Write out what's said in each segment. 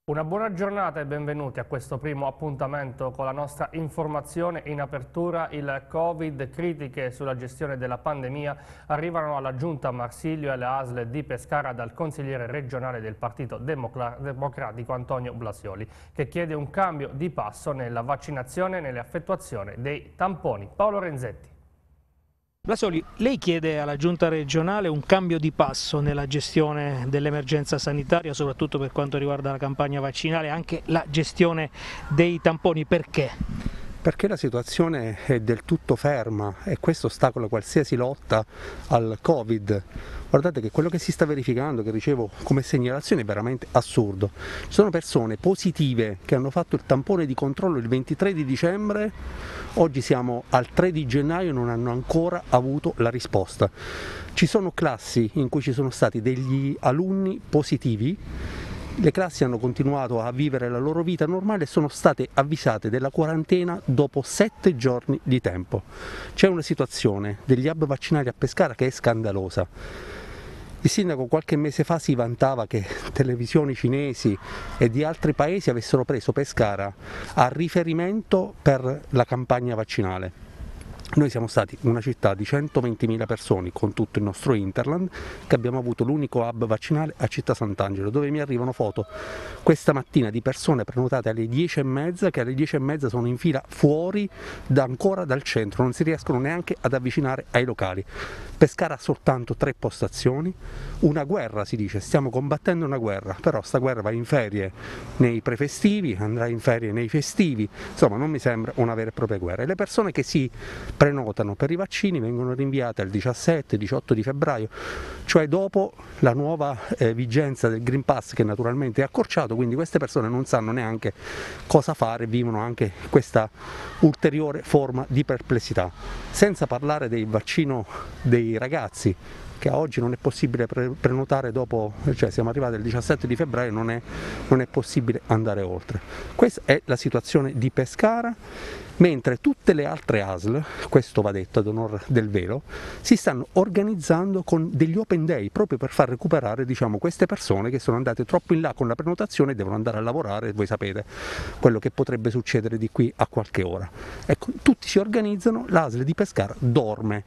Una buona giornata e benvenuti a questo primo appuntamento con la nostra informazione. In apertura il Covid, critiche sulla gestione della pandemia arrivano alla Giunta Marsilio e alle ASL di Pescara dal consigliere regionale del Partito Democratico Antonio Blasioli, che chiede un cambio di passo nella vaccinazione e nell'effettuazione dei tamponi. Paolo Renzetti. Blasioli, lei chiede alla Giunta regionale un cambio di passo nella gestione dell'emergenza sanitaria, soprattutto per quanto riguarda la campagna vaccinale e anche la gestione dei tamponi. Perché? Perché la situazione è del tutto ferma e questo ostacola qualsiasi lotta al Covid. Guardate che quello che si sta verificando, che ricevo come segnalazione, è veramente assurdo. Ci sono persone positive che hanno fatto il tampone di controllo il 23 di dicembre, oggi siamo al 3 di gennaio e non hanno ancora avuto la risposta. Ci sono classi in cui ci sono stati degli alunni positivi. Le classi hanno continuato a vivere la loro vita normale e sono state avvisate della quarantena dopo 7 giorni di tempo. C'è una situazione degli hub vaccinali a Pescara che è scandalosa. Il sindaco qualche mese fa si vantava che televisioni cinesi e di altri paesi avessero preso Pescara a riferimento per la campagna vaccinale. Noi siamo stati una città di 120.000 persone con tutto il nostro Interland, che abbiamo avuto l'unico hub vaccinale a Città Sant'Angelo, dove mi arrivano foto questa mattina di persone prenotate alle 10:30 che alle 10:30 sono in fila fuori ancora dal centro, non si riescono neanche ad avvicinare ai locali. Pescara ha soltanto 3 postazioni, una guerra si dice, stiamo combattendo una guerra, però sta guerra va in ferie nei prefestivi, andrà in ferie nei festivi, insomma non mi sembra una vera e propria guerra. E le persone che si prenotano per i vaccini vengono rinviate al 17-18 di febbraio, cioè dopo la nuova vigenza del Green Pass, che naturalmente è accorciato, quindi queste persone non sanno neanche cosa fare, vivono anche questa ulteriore forma di perplessità. Senza parlare del vaccino dei ragazzi, che a oggi non è possibile prenotare dopo, cioè siamo arrivati al 17 di febbraio, non è possibile andare oltre. Questa è la situazione di Pescara, mentre tutte le altre ASL, questo va detto ad onor del vero, si stanno organizzando con degli open day proprio per far recuperare, diciamo, queste persone che sono andate troppo in là con la prenotazione e devono andare a lavorare. Voi sapete quello che potrebbe succedere di qui a qualche ora. Ecco, tutti si organizzano, l'ASL di Pescara dorme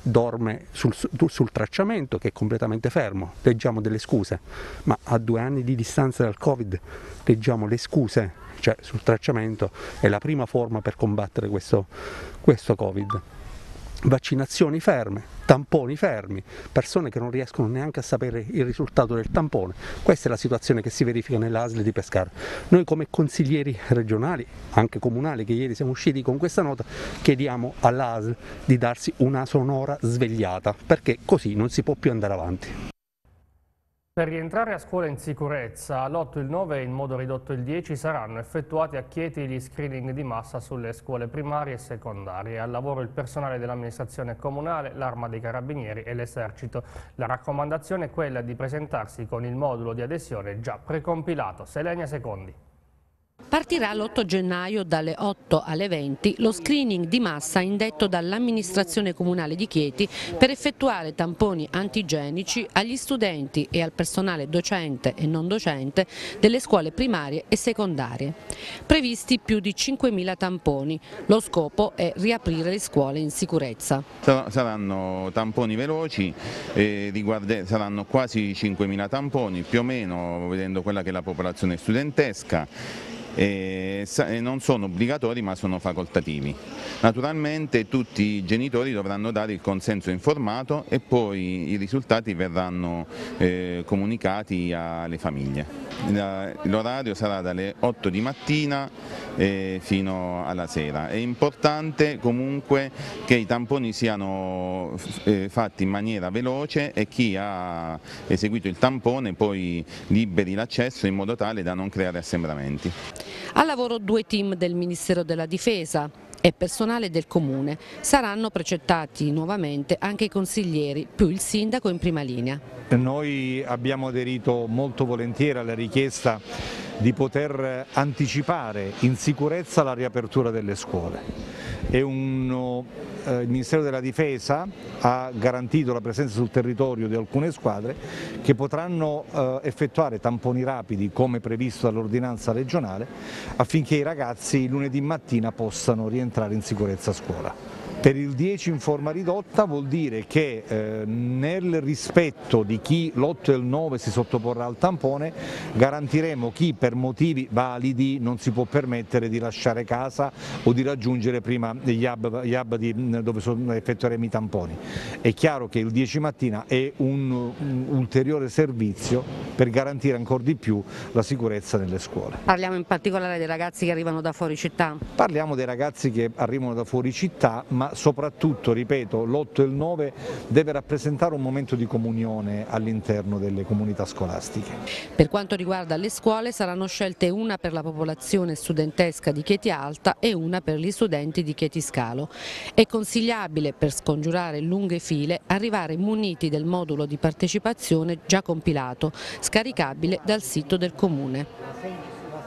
sul tracciamento, che è completamente fermo. Leggiamo delle scuse, ma a 2 anni di distanza dal Covid leggiamo le scuse, cioè sul tracciamento è la prima forma per combattere questo Covid. Vaccinazioni ferme, tamponi fermi, persone che non riescono neanche a sapere il risultato del tampone. Questa è la situazione che si verifica nell'ASL di Pescara. Noi come consiglieri regionali, anche comunali, che ieri siamo usciti con questa nota, chiediamo all'ASL di darsi una sonora svegliata, perché così non si può più andare avanti. Per rientrare a scuola in sicurezza, l'8, il 9 e in modo ridotto il 10 saranno effettuati a Chieti gli screening di massa sulle scuole primarie e secondarie. Al lavoro il personale dell'amministrazione comunale, l'Arma dei Carabinieri e l'Esercito. La raccomandazione è quella di presentarsi con il modulo di adesione già precompilato. Selenia Secondi. Partirà l'8 gennaio dalle 8 alle 20 lo screening di massa indetto dall'amministrazione comunale di Chieti per effettuare tamponi antigenici agli studenti e al personale docente e non docente delle scuole primarie e secondarie. Previsti più di 5.000 tamponi. Lo scopo è riaprire le scuole in sicurezza. Saranno tamponi veloci, saranno quasi 5.000 tamponi, più o meno, vedendo quella che è la popolazione studentesca. E non sono obbligatori ma sono facoltativi. Naturalmente tutti i genitori dovranno dare il consenso informato e poi i risultati verranno comunicati alle famiglie. L'orario sarà dalle 8 di mattina fino alla sera. È importante comunque che i tamponi siano fatti in maniera veloce e chi ha eseguito il tampone poi liberi l'accesso in modo tale da non creare assembramenti. Al lavoro 2 team del Ministero della Difesa e personale del Comune. Saranno precettati nuovamente anche i consiglieri, più il sindaco in prima linea. Noi abbiamo aderito molto volentieri alla richiesta di poter anticipare in sicurezza la riapertura delle scuole. il Ministero della Difesa ha garantito la presenza sul territorio di alcune squadre che potranno effettuare tamponi rapidi come previsto dall'ordinanza regionale affinché i ragazzi lunedì mattina possano rientrare in sicurezza a scuola. Per il 10 in forma ridotta vuol dire che nel rispetto di chi l'8 e il 9 si sottoporrà al tampone garantiremo chi per motivi validi non si può permettere di lasciare casa o di raggiungere prima gli hub dove effettueremo i tamponi. È chiaro che il 10 mattina è un ulteriore servizio per garantire ancora di più la sicurezza nelle scuole. Parliamo in particolare dei ragazzi che arrivano da fuori città? Parliamo dei ragazzi che arrivano da fuori città, ma soprattutto, ripeto, l'8 e il 9 deve rappresentare un momento di comunione all'interno delle comunità scolastiche. Per quanto riguarda le scuole saranno scelte una per la popolazione studentesca di Chieti Alta e una per gli studenti di Chieti Scalo. È consigliabile, per scongiurare lunghe file, arrivare muniti del modulo di partecipazione già compilato, scaricabile dal sito del Comune.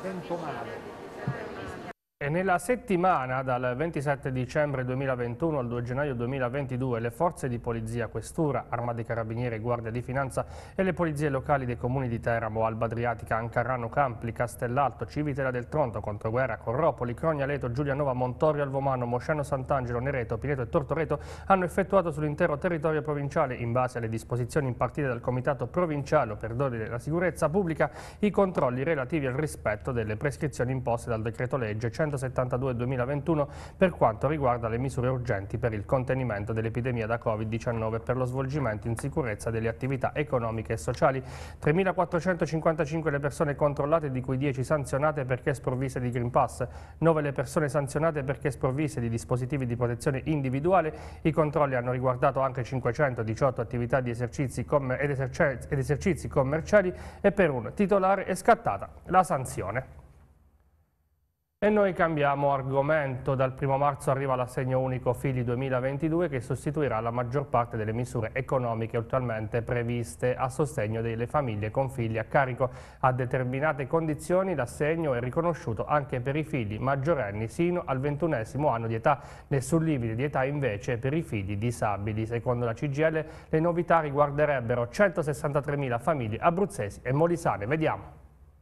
E nella settimana dal 27 dicembre 2021 al 2 gennaio 2022 le forze di polizia, questura, Arma dei Carabinieri, Guardia di Finanza e le polizie locali dei comuni di Teramo, Alba Adriatica, Ancarano, Campli, Castellalto, Civitella del Tronto, Controguerra, Corropoli, Crogna-Leto, Giulianova, Montorio, Alvomano, Mosciano Sant'Angelo, Nereto, Pineto e Tortoreto hanno effettuato sull'intero territorio provinciale, in base alle disposizioni impartite dal Comitato Provinciale per la Sicurezza Pubblica, i controlli relativi al rispetto delle prescrizioni imposte dal decreto legge 172/2021 per quanto riguarda le misure urgenti per il contenimento dell'epidemia da Covid-19 per lo svolgimento in sicurezza delle attività economiche e sociali. 3.455 le persone controllate, di cui 10 sanzionate perché sprovviste di Green Pass, 9 le persone sanzionate perché sprovviste di dispositivi di protezione individuale. I controlli hanno riguardato anche 518 attività di esercizi ed esercizi commerciali e per un titolare è scattata la sanzione. E noi cambiamo argomento. Dal 1 marzo arriva l'assegno unico figli 2022 che sostituirà la maggior parte delle misure economiche attualmente previste a sostegno delle famiglie con figli a carico. A determinate condizioni l'assegno è riconosciuto anche per i figli maggiorenni sino al 21° anno di età. Nessun limite di età invece per i figli disabili. Secondo la CGIL le novità riguarderebbero 163.000 famiglie abruzzesi e molisane. Vediamo.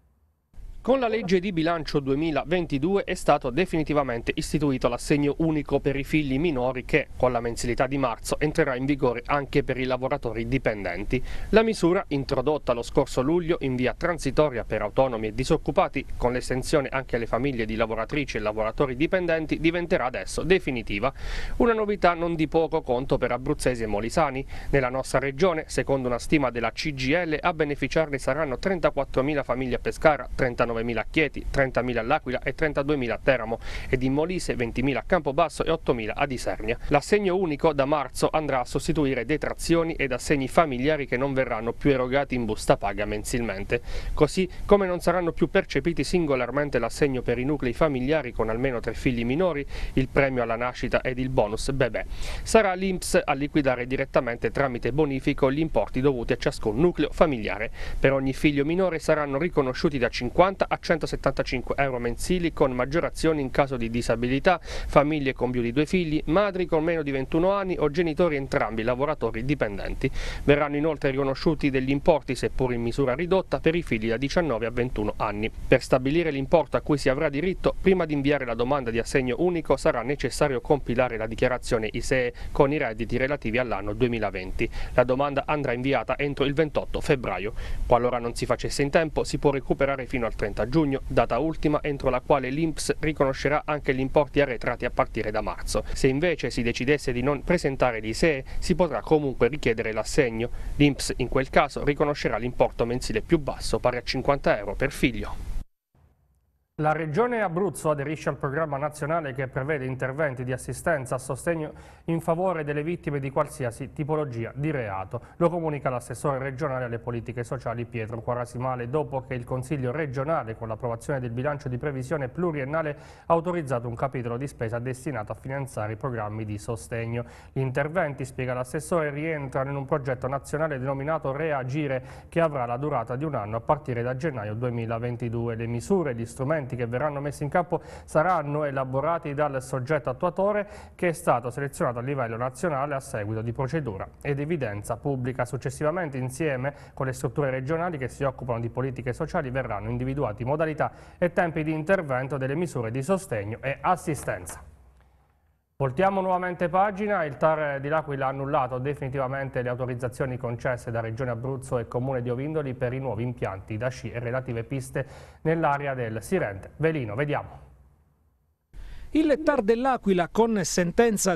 Con la legge di bilancio 2022 è stato definitivamente istituito l'assegno unico per i figli minori che, con la mensilità di marzo, entrerà in vigore anche per i lavoratori dipendenti. La misura, introdotta lo scorso luglio in via transitoria per autonomi e disoccupati, con l'estensione anche alle famiglie di lavoratrici e lavoratori dipendenti, diventerà adesso definitiva. Una novità non di poco conto per abruzzesi e molisani. Nella nostra regione, secondo una stima della CGIL, a beneficiarne saranno 34.000 famiglie a Pescara, 39.000 a Chieti, 30.000 all'Aquila e 32.000 a Teramo, ed in Molise 20.000 a Campobasso e 8.000 ad Isernia. L'assegno unico da marzo andrà a sostituire detrazioni ed assegni familiari che non verranno più erogati in busta paga mensilmente, così come non saranno più percepiti singolarmente l'assegno per i nuclei familiari con almeno 3 figli minori, il premio alla nascita ed il bonus bebè. Sarà l'INPS a liquidare direttamente tramite bonifico gli importi dovuti a ciascun nucleo familiare. Per ogni figlio minore saranno riconosciuti da 50 a 175 euro mensili con maggiorazioni in caso di disabilità, famiglie con più di 2 figli, madri con meno di 21 anni o genitori entrambi lavoratori dipendenti. Verranno inoltre riconosciuti degli importi, seppur in misura ridotta, per i figli da 19 a 21 anni. Per stabilire l'importo a cui si avrà diritto, prima di inviare la domanda di assegno unico sarà necessario compilare la dichiarazione ISEE con i redditi relativi all'anno 2020. La domanda andrà inviata entro il 28 febbraio. Qualora non si facesse in tempo, si può recuperare fino al 30 giugno, data ultima entro la quale l'INPS riconoscerà anche gli importi arretrati a partire da marzo. Se invece si decidesse di non presentare l'ISEE, si potrà comunque richiedere l'assegno. L'INPS in quel caso riconoscerà l'importo mensile più basso, pari a 50 euro per figlio. La Regione Abruzzo aderisce al programma nazionale che prevede interventi di assistenza a sostegno in favore delle vittime di qualsiasi tipologia di reato. Lo comunica l'assessore regionale alle politiche sociali Pietro Quarasimale dopo che il Consiglio regionale, con l'approvazione del bilancio di previsione pluriennale, ha autorizzato un capitolo di spesa destinato a finanziare i programmi di sostegno. Gli interventi, spiega l'assessore, rientrano in un progetto nazionale denominato Reagire, che avrà la durata di un anno a partire da gennaio 2022. Le misure e gli strumenti interventi che verranno messi in campo saranno elaborati dal soggetto attuatore che è stato selezionato a livello nazionale a seguito di procedura ed evidenza pubblica. Successivamente, insieme con le strutture regionali che si occupano di politiche sociali, verranno individuati modalità e tempi di intervento delle misure di sostegno e assistenza. Voltiamo nuovamente pagina. Il TAR di L'Aquila ha annullato definitivamente le autorizzazioni concesse da Regione Abruzzo e Comune di Ovindoli per i nuovi impianti da sci e relative piste nell'area del Sirente Velino. Vediamo. Il TAR dell'Aquila, con sentenza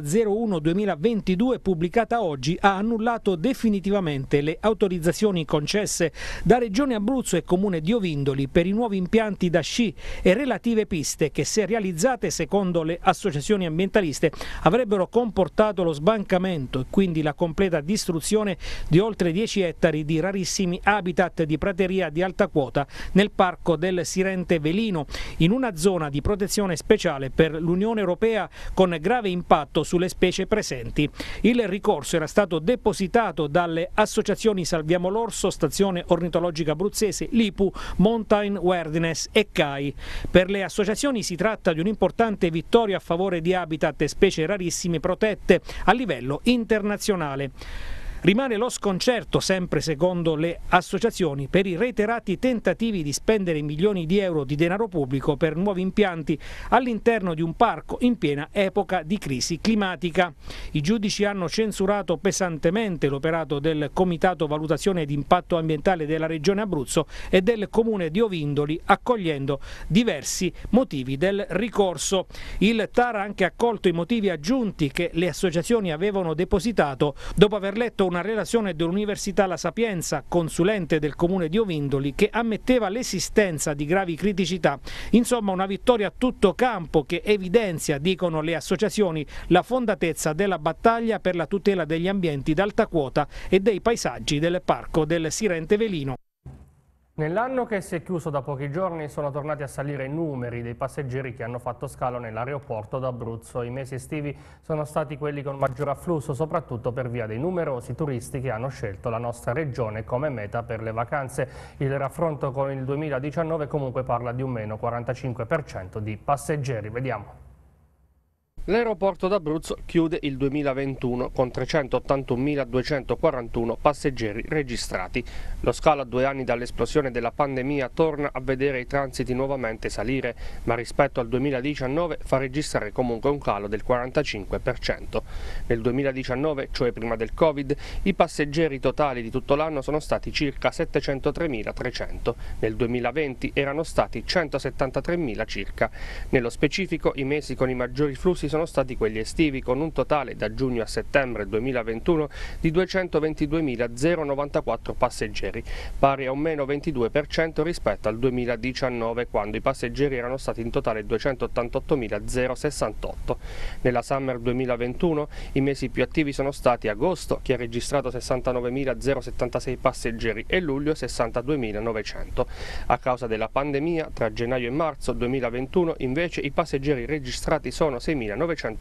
01/2022 pubblicata oggi, ha annullato definitivamente le autorizzazioni concesse da Regione Abruzzo e Comune di Ovindoli per i nuovi impianti da sci e relative piste che, se realizzate secondo le associazioni ambientaliste, avrebbero comportato lo sbancamento e quindi la completa distruzione di oltre 10 ettari di rarissimi habitat di prateria di alta quota nel parco del Sirente Velino, in una zona di protezione speciale per l'Unione Europea con grave impatto sulle specie presenti. Il ricorso era stato depositato dalle associazioni Salviamo l'Orso, Stazione Ornitologica Abruzzese, Lipu, Mountain Wilderness e CAI. Per le associazioni si tratta di un'importante vittoria a favore di habitat e specie rarissime protette a livello internazionale. Rimane lo sconcerto, sempre secondo le associazioni, per i reiterati tentativi di spendere milioni di euro di denaro pubblico per nuovi impianti all'interno di un parco in piena epoca di crisi climatica. I giudici hanno censurato pesantemente l'operato del Comitato Valutazione di Impatto Ambientale della Regione Abruzzo e del Comune di Ovindoli, accogliendo diversi motivi del ricorso. Il TAR ha anche accolto i motivi aggiunti che le associazioni avevano depositato dopo aver letto una relazione dell'Università La Sapienza, consulente del Comune di Ovindoli, che ammetteva l'esistenza di gravi criticità. Insomma, una vittoria a tutto campo che evidenzia, dicono le associazioni, la fondatezza della battaglia per la tutela degli ambienti d'alta quota e dei paesaggi del parco del Sirente Velino. Nell'anno che si è chiuso da pochi giorni sono tornati a salire i numeri dei passeggeri che hanno fatto scalo nell'aeroporto d'Abruzzo. I mesi estivi sono stati quelli con maggior afflusso, soprattutto per via dei numerosi turisti che hanno scelto la nostra regione come meta per le vacanze. Il raffronto con il 2019 comunque parla di un meno 45% di passeggeri. Vediamo. L'aeroporto d'Abruzzo chiude il 2021 con 381.241 passeggeri registrati. Lo scalo a 2 anni dall'esplosione della pandemia torna a vedere i transiti nuovamente salire, ma rispetto al 2019 fa registrare comunque un calo del 45%. Nel 2019, cioè prima del Covid, i passeggeri totali di tutto l'anno sono stati circa 703.300. Nel 2020 erano stati 173.000 circa. Nello specifico, i mesi con i maggiori flussi sono stati quelli estivi, con un totale da giugno a settembre 2021 di 222.094 passeggeri, pari a un meno 22% rispetto al 2019, quando i passeggeri erano stati in totale 288.068. Nella Summer 2021 i mesi più attivi sono stati agosto, che ha registrato 69.076 passeggeri, e luglio 62.900. A causa della pandemia, tra gennaio e marzo 2021 invece i passeggeri registrati sono 6.911.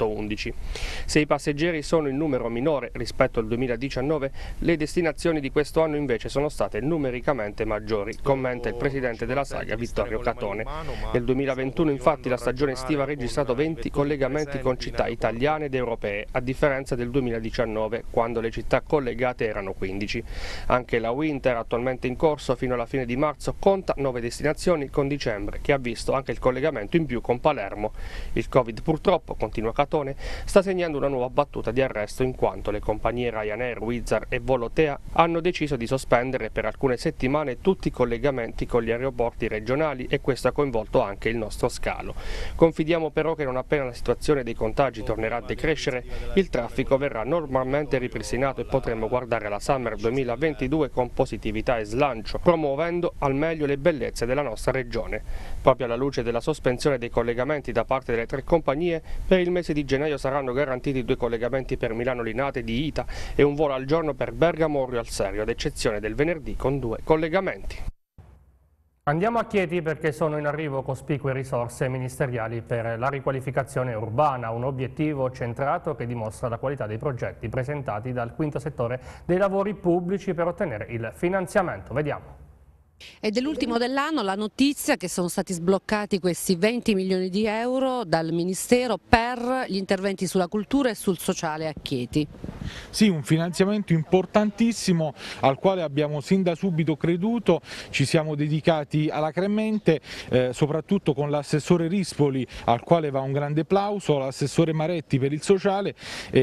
Se i passeggeri sono in numero minore rispetto al 2019, le destinazioni di questo anno invece sono state numericamente maggiori, commenta il presidente della Saga Vittorio Catone. Nel 2021 infatti la stagione estiva ha registrato 20 collegamenti con città italiane ed europee, a differenza del 2019, quando le città collegate erano 15. Anche la Winter, attualmente in corso fino alla fine di marzo, conta 9 destinazioni, con dicembre che ha visto anche il collegamento in più con Palermo. Il Covid purtroppo, continua Catone, sta segnando una nuova battuta di arresto, in quanto le compagnie Ryanair, Wizz Air e Volotea hanno deciso di sospendere per alcune settimane tutti i collegamenti con gli aeroporti regionali, e questo ha coinvolto anche il nostro scalo. Confidiamo però che non appena la situazione dei contagi tornerà a decrescere, il traffico verrà normalmente ripristinato e potremo guardare la Summer 2022 con positività e slancio, promuovendo al meglio le bellezze della nostra regione. Proprio alla luce della sospensione dei collegamenti da parte delle 3 compagnie, per il mese di gennaio saranno garantiti 2 collegamenti per Milano Linate di ITA e un volo al giorno per Bergamo Orio al Serio, ad eccezione del venerdì con 2 collegamenti. Andiamo a Chieti perché sono in arrivo cospicue risorse ministeriali per la riqualificazione urbana, un obiettivo centrato che dimostra la qualità dei progetti presentati dal quinto settore dei lavori pubblici per ottenere il finanziamento. Vediamo. Ed è l'ultimo dell'anno la notizia che sono stati sbloccati questi 20 milioni di euro dal Ministero per gli interventi sulla cultura e sul sociale a Chieti. Sì, un finanziamento importantissimo al quale abbiamo sin da subito creduto, ci siamo dedicati alacremente, soprattutto con l'assessore Rispoli al quale va un grande plauso, l'assessore Maretti per il sociale,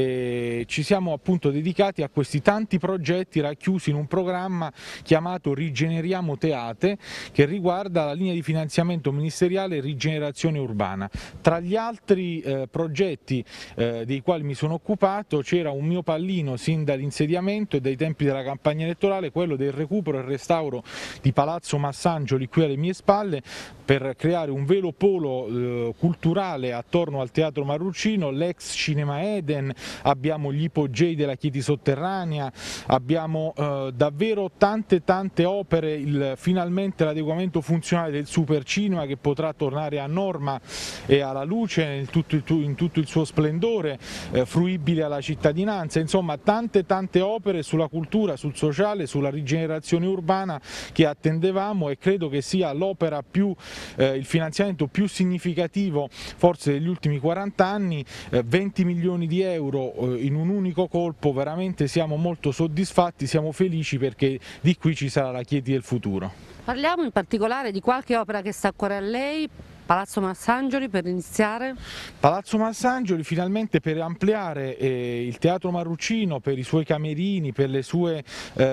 ci siamo appunto dedicati a questi tanti progetti racchiusi in un programma chiamato Rigeneriamo Teate, che riguarda la linea di finanziamento ministeriale Rigenerazione Urbana. Tra gli altri progetti dei quali mi sono occupato c'era un mio pallino sin dall'insediamento e dai tempi della campagna elettorale, quello del recupero e restauro di Palazzo Massangioli qui alle mie spalle, per creare un vero polo culturale attorno al Teatro Marrucino, l'ex Cinema Eden, abbiamo gli ipogei della Chieti Sotterranea, abbiamo davvero tante opere, finalmente l'adeguamento funzionale del Supercinema che potrà tornare a norma e alla luce in tutto il suo splendore, fruibile alla cittadinanza, insomma tante opere sulla cultura, sul sociale, sulla rigenerazione urbana che attendevamo, e credo che sia l'opera il finanziamento più significativo forse degli ultimi 40 anni, 20 milioni di euro in un unico colpo, veramente siamo molto soddisfatti, siamo felici perché di qui ci sarà la Chieti del futuro. Parliamo in particolare di qualche opera che sta a cuore a lei. Palazzo Massangioli per iniziare? Palazzo Massangioli finalmente per ampliare il Teatro Marrucino, per i suoi camerini, per le sue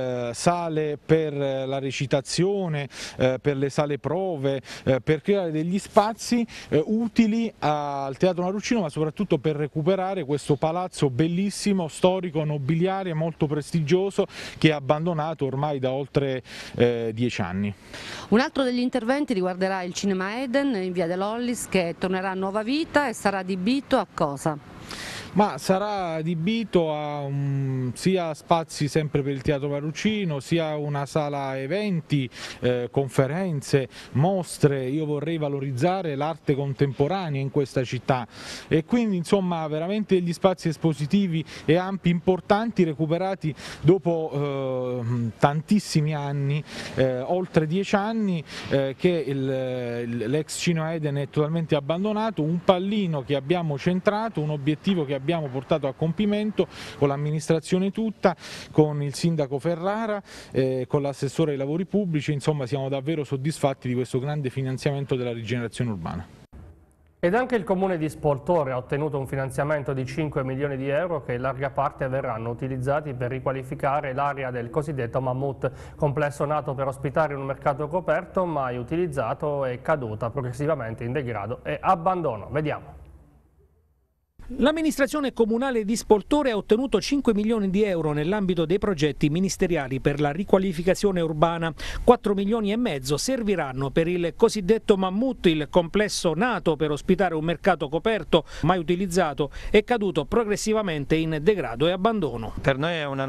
sale per la recitazione, per le sale prove, per creare degli spazi utili al Teatro Marrucino, ma soprattutto per recuperare questo palazzo bellissimo, storico, nobiliare, molto prestigioso, che è abbandonato ormai da oltre 10 anni. Un altro degli interventi riguarderà il Cinema Eden in via dell'Ollis, che tornerà a nuova vita e sarà adibito a cosa? Ma sarà adibito a sia spazi sempre per il Teatro Marrucino, sia una sala eventi, conferenze, mostre. Io vorrei valorizzare l'arte contemporanea in questa città e quindi insomma veramente degli spazi espositivi e ampi importanti, recuperati dopo tantissimi anni, oltre 10 anni che l'ex Cinema Eden è totalmente abbandonato, un pallino che abbiamo centrato, un obiettivo che abbiamo portato a compimento con l'amministrazione tutta, con il sindaco Ferrara, con l'assessore ai lavori pubblici, insomma siamo davvero soddisfatti di questo grande finanziamento della rigenerazione urbana. Ed anche il comune di Spoltore ha ottenuto un finanziamento di 5 milioni di euro che in larga parte verranno utilizzati per riqualificare l'area del cosiddetto Mammut, complesso nato per ospitare un mercato coperto mai utilizzato e caduta progressivamente in degrado e abbandono. Vediamo. L'amministrazione comunale di Spoltore ha ottenuto 5 milioni di euro nell'ambito dei progetti ministeriali per la riqualificazione urbana. 4 milioni e mezzo serviranno per il cosiddetto Mammut, il complesso nato per ospitare un mercato coperto mai utilizzato e caduto progressivamente in degrado e abbandono. Per noi è una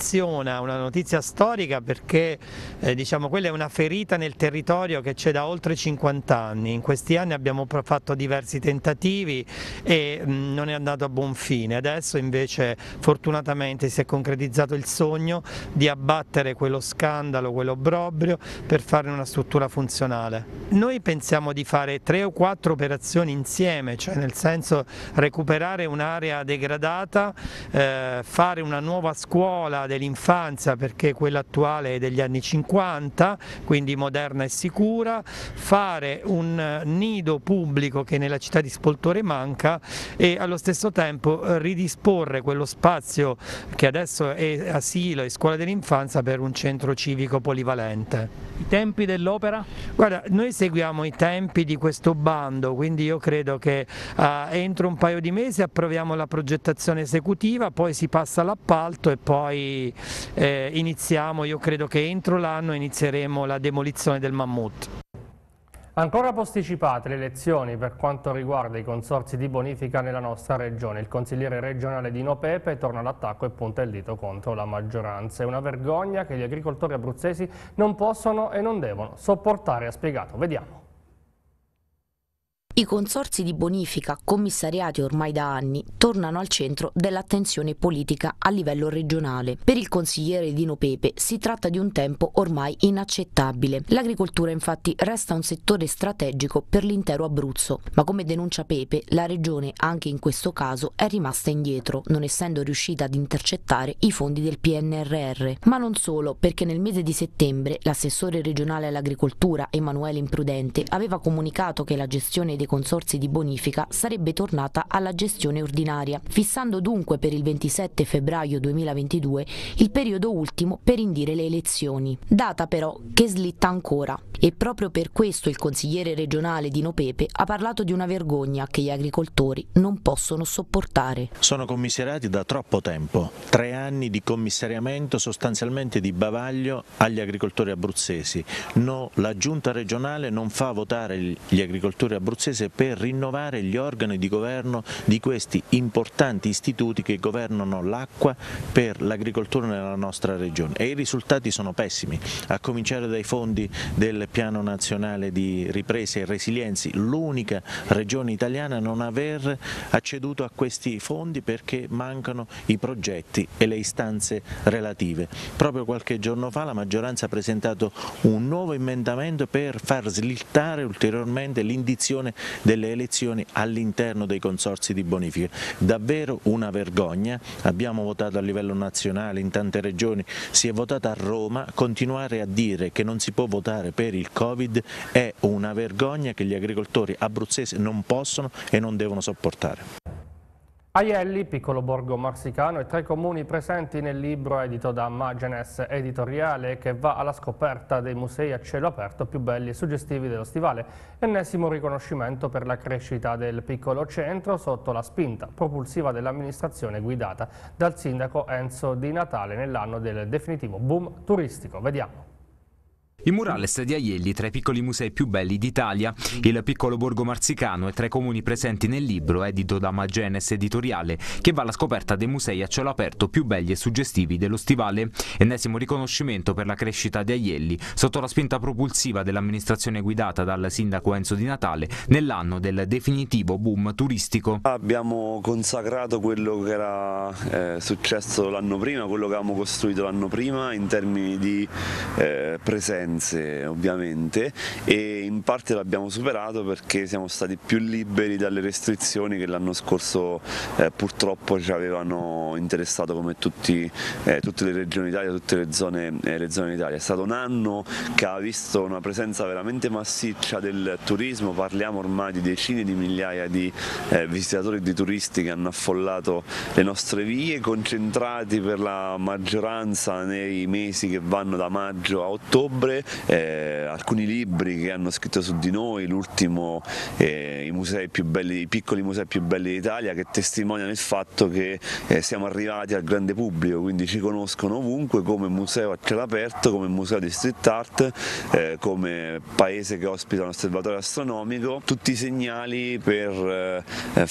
notizia storica perché diciamo, quella è una ferita nel territorio che c'è da oltre 50 anni. In questi anni abbiamo fatto diversi tentativi e non è andato a buon fine. Adesso invece fortunatamente si è concretizzato il sogno di abbattere quello scandalo, quell'obbrobrio, per farne una struttura funzionale. Noi pensiamo di fare 3 o 4 operazioni insieme, cioè nel senso recuperare un'area degradata, fare una nuova scuola dell'infanzia perché quella attuale è degli anni 50, quindi moderna e sicura, fare un nido pubblico che nella città di Spoltore manca e allo stesso tempo ridisporre quello spazio che adesso è asilo e scuola dell'infanzia per un centro civico polivalente. I tempi dell'opera? Guarda, noi seguiamo i tempi di questo bando, quindi io credo che entro un paio di mesi approviamo la progettazione esecutiva, poi si passa all'appalto e poi iniziamo, io credo che entro l'anno inizieremo la demolizione del Mammut. Ancora posticipate le elezioni per quanto riguarda i consorzi di bonifica nella nostra regione. Il consigliere regionale Dino Pepe torna all'attacco e punta il dito contro la maggioranza. È una vergogna che gli agricoltori abruzzesi non possono e non devono sopportare, ha spiegato. Vediamo. I consorzi di bonifica, commissariati ormai da anni, tornano al centro dell'attenzione politica a livello regionale. Per il consigliere Dino Pepe si tratta di un tempo ormai inaccettabile. L'agricoltura infatti resta un settore strategico per l'intero Abruzzo, ma come denuncia Pepe, la regione anche in questo caso è rimasta indietro, non essendo riuscita ad intercettare i fondi del PNRR. Ma non solo, perché nel mese di settembre l'assessore regionale all'agricoltura Emanuele Imprudente aveva comunicato che la gestione dei consorzi di bonifica sarebbe tornata alla gestione ordinaria, fissando dunque per il 27 febbraio 2022 il periodo ultimo per indire le elezioni. Data però che slitta ancora, e proprio per questo il consigliere regionale Dino Pepe ha parlato di una vergogna che gli agricoltori non possono sopportare. Sono commissariati da troppo tempo, 3 anni di commissariamento sostanzialmente di bavaglio agli agricoltori abruzzesi. No, la giunta regionale non fa votare gli agricoltori abruzzesi per rinnovare gli organi di governo di questi importanti istituti che governano l'acqua per l'agricoltura nella nostra regione, e i risultati sono pessimi, a cominciare dai fondi del Piano Nazionale di Ripresa e Resilienza, l'unica regione italiana a non aver acceduto a questi fondi perché mancano i progetti e le istanze relative. Proprio qualche giorno fa la maggioranza ha presentato un nuovo emendamento per far slittare ulteriormente l'indizione delle elezioni all'interno dei consorzi di bonifica. Davvero una vergogna. Abbiamo votato a livello nazionale in tante regioni, si è votato a Roma. Continuare a dire che non si può votare per il Covid è una vergogna che gli agricoltori abruzzesi non possono e non devono sopportare. Aielli, piccolo borgo marsicano, e 3 comuni presenti nel libro edito da Magenes Editoriale, che va alla scoperta dei musei a cielo aperto più belli e suggestivi dello Stivale. Ennesimo riconoscimento per la crescita del piccolo centro sotto la spinta propulsiva dell'amministrazione guidata dal sindaco Enzo Di Natale nell'anno del definitivo boom turistico. Vediamo. I murales di Aielli tra i piccoli musei più belli d'Italia, il piccolo borgo marsicano e 3 comuni presenti nel libro edito da Magenes Editoriale, che va alla scoperta dei musei a cielo aperto più belli e suggestivi dello Stivale. Ennesimo riconoscimento per la crescita di Aielli sotto la spinta propulsiva dell'amministrazione guidata dal sindaco Enzo Di Natale nell'anno del definitivo boom turistico. Abbiamo consacrato quello che era successo l'anno prima, quello che avevamo costruito l'anno prima in termini di presenza ovviamente, e in parte l'abbiamo superato perché siamo stati più liberi dalle restrizioni che l'anno scorso purtroppo ci avevano interessato come tutte le regioni d'Italia, tutte le zone d'Italia. È stato un anno che ha visto una presenza veramente massiccia del turismo, parliamo ormai di decine di migliaia di visitatori e di turisti che hanno affollato le nostre vie, concentrati per la maggioranza nei mesi che vanno da maggio a ottobre. Alcuni libri che hanno scritto su di noi, l'ultimo i piccoli musei più belli d'Italia, che testimoniano il fatto che siamo arrivati al grande pubblico, quindi ci conoscono ovunque come museo a cielo aperto, come museo di street art, come paese che ospita un osservatorio astronomico, tutti segnali per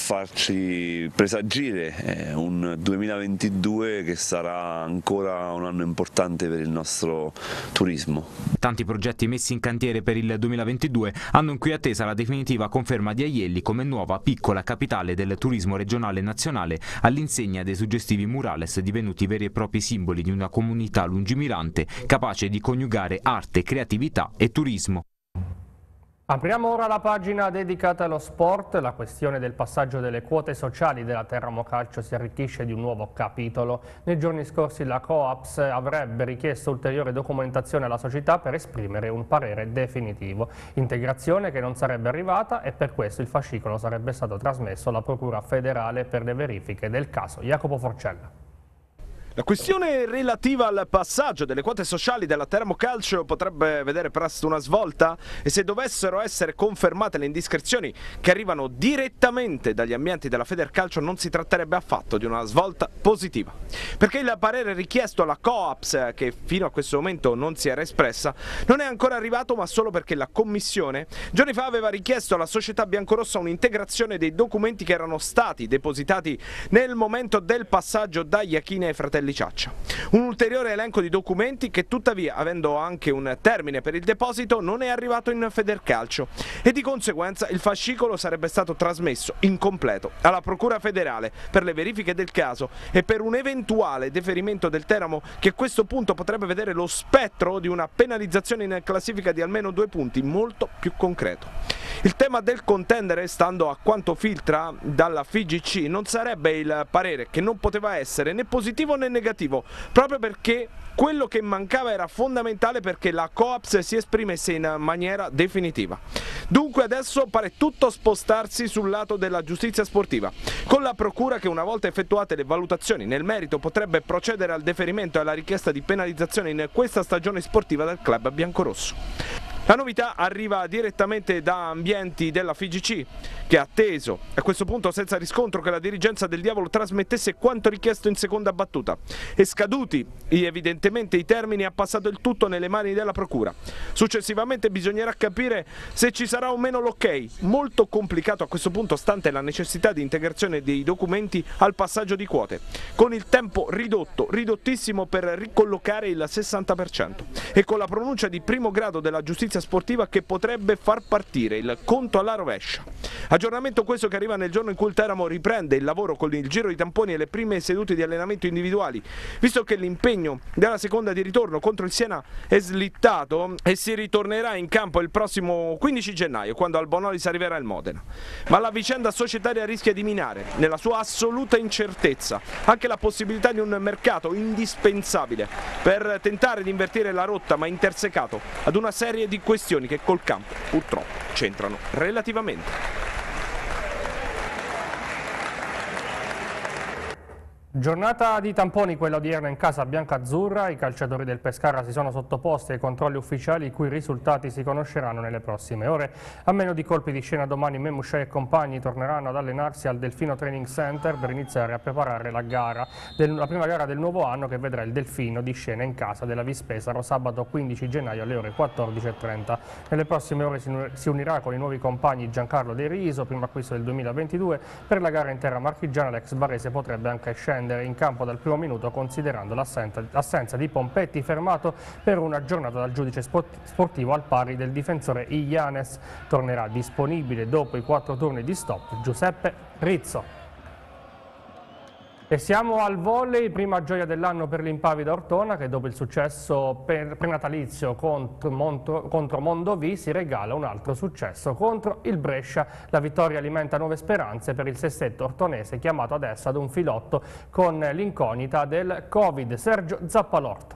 farci presagire un 2022 che sarà ancora un anno importante per il nostro turismo. Tanti progetti messi in cantiere per il 2022 hanno in cui attesa la definitiva conferma di Aielli come nuova piccola capitale del turismo regionale e nazionale, all'insegna dei suggestivi murales divenuti veri e propri simboli di una comunità lungimirante capace di coniugare arte, creatività e turismo. Apriamo ora la pagina dedicata allo sport. La questione del passaggio delle quote sociali della Teramo Calcio si arricchisce di un nuovo capitolo. Nei giorni scorsi la Coaps avrebbe richiesto ulteriore documentazione alla società per esprimere un parere definitivo. Integrazione che non sarebbe arrivata, e per questo il fascicolo sarebbe stato trasmesso alla Procura federale per le verifiche del caso. Jacopo Forcella. La questione relativa al passaggio delle quote sociali della Teramo Calcio potrebbe vedere presto una svolta, e se dovessero essere confermate le indiscrezioni che arrivano direttamente dagli ambienti della Federcalcio non si tratterebbe affatto di una svolta positiva, perché il parere richiesto alla Coaps, che fino a questo momento non si era espressa, non è ancora arrivato, ma solo perché la Commissione giorni fa aveva richiesto alla società biancorossa un'integrazione dei documenti che erano stati depositati nel momento del passaggio da Iachini ai fratelli Castelli Ciaccia. Un ulteriore elenco di documenti che tuttavia, avendo anche un termine per il deposito, non è arrivato in Federcalcio e di conseguenza il fascicolo sarebbe stato trasmesso incompleto alla Procura federale per le verifiche del caso e per un eventuale deferimento del Teramo, che a questo punto potrebbe vedere lo spettro di una penalizzazione in classifica di almeno 2 punti, molto più concreto. Il tema del contendere, stando a quanto filtra dalla FIGC, non sarebbe il parere, che non poteva essere né positivo né negativo, proprio perché quello che mancava era fondamentale perché la Coaps si esprimesse in maniera definitiva. Dunque adesso pare tutto spostarsi sul lato della giustizia sportiva, con la Procura che, una volta effettuate le valutazioni nel merito, potrebbe procedere al deferimento e alla richiesta di penalizzazione in questa stagione sportiva del club biancorosso. La novità arriva direttamente da ambienti della FIGC, che ha atteso, a questo punto senza riscontro, che la dirigenza del Diavolo trasmettesse quanto richiesto in seconda battuta, e scaduti evidentemente i termini ha passato il tutto nelle mani della Procura. Successivamente bisognerà capire se ci sarà o meno l'ok, molto complicato a questo punto stante la necessità di integrazione dei documenti al passaggio di quote, con il tempo ridottissimo per ricollocare il 60%, e con la pronuncia di primo grado della giustizia sportiva che potrebbe far partire il conto alla rovescia. Aggiornamento questo che arriva nel giorno in cui il Teramo riprende il lavoro con il giro di tamponi e le prime sedute di allenamento individuali, visto che l'impegno della seconda di ritorno contro il Siena è slittato e si ritornerà in campo il prossimo 15 gennaio, quando al Bonolis arriverà il Modena. Ma la vicenda societaria rischia di minare, nella sua assoluta incertezza, anche la possibilità di un mercato indispensabile per tentare di invertire la rotta, ma intersecato ad una serie di questioni che col campo purtroppo c'entrano relativamente. Giornata di tamponi quella odierna in casa biancazzurra. I calciatori del Pescara si sono sottoposti ai controlli ufficiali, i cui risultati si conosceranno nelle prossime ore. A meno di colpi di scena domani Memuscei e compagni torneranno ad allenarsi al Delfino Training Center per iniziare a preparare la prima gara del nuovo anno, che vedrà il Delfino di scena in casa della Vispesaro sabato 15 gennaio alle ore 14:30. Nelle prossime ore si unirà con i nuovi compagni Giancarlo De Riso, primo acquisto del 2022. Per la gara in terra marchigiana l'ex barese potrebbe anche scendere in campo dal primo minuto, considerando l'assenza di Pompetti, fermato per una giornata dal giudice sportivo al pari del difensore Illanes. Tornerà disponibile dopo i 4 turni di stop Giuseppe Rizzo. E siamo al volley, prima gioia dell'anno per l'Impavida Ortona, che dopo il successo prenatalizio contro Mondovì si regala un altro successo contro il Brescia. La vittoria alimenta nuove speranze per il sestetto ortonese, chiamato adesso ad un filotto con l'incognita del Covid. Sergio Zappalorto.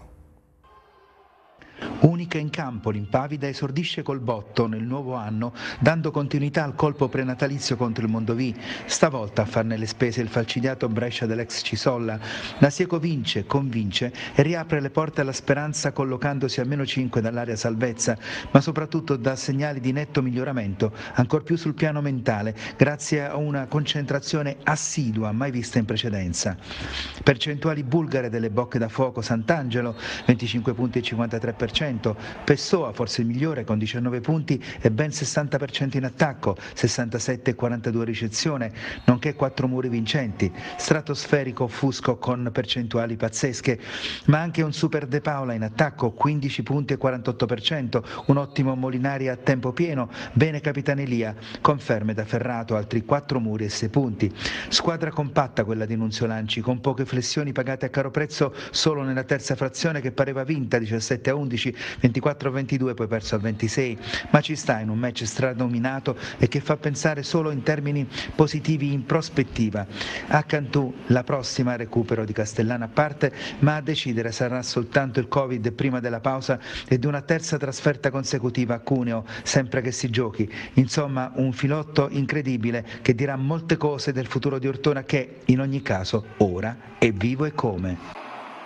Unica in campo, l'Impavida esordisce col botto nel nuovo anno, dando continuità al colpo prenatalizio contro il Mondovì. Stavolta a farne le spese il falcidiato Brescia dell'ex Cisolla. La Sieco vince, convince e riapre le porte alla speranza, collocandosi a -5 dall'area salvezza, ma soprattutto dà segnali di netto miglioramento, ancor più sul piano mentale, grazie a una concentrazione assidua mai vista in precedenza. Percentuali bulgare delle bocche da fuoco: Sant'Angelo 25 punti e 53%, Pessoa forse il migliore con 19 punti e ben 60% in attacco, 67 e 42 ricezione, nonché 4 muri vincenti. Stratosferico Fusco con percentuali pazzesche, ma anche un super De Paola in attacco, 15 punti e 48%, un ottimo Molinari a tempo pieno, bene Capitanelia, conferme da Ferrato, altri 4 muri e 6 punti. Squadra compatta quella di Nunzio Lanci, con poche flessioni pagate a caro prezzo solo nella terza frazione, che pareva vinta 17-11, 24-22, poi perso al 26, ma ci sta in un match stradominato e che fa pensare solo in termini positivi in prospettiva. A Cantù la prossima recupero di Castellana a parte, ma a decidere sarà soltanto il Covid prima della pausa e di una terza trasferta consecutiva a Cuneo, sempre che si giochi. Insomma, un filotto incredibile che dirà molte cose del futuro di Ortona, che in ogni caso ora è vivo e come.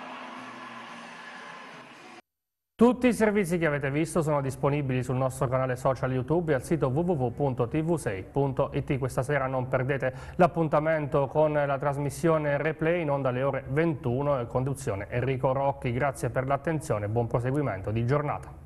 Tutti i servizi che avete visto sono disponibili sul nostro canale social YouTube e al sito www.tv6.it. Questa sera non perdete l'appuntamento con la trasmissione replay in onda alle ore 21, conduzione Enrico Rocchi. Grazie per l'attenzione e buon proseguimento di giornata.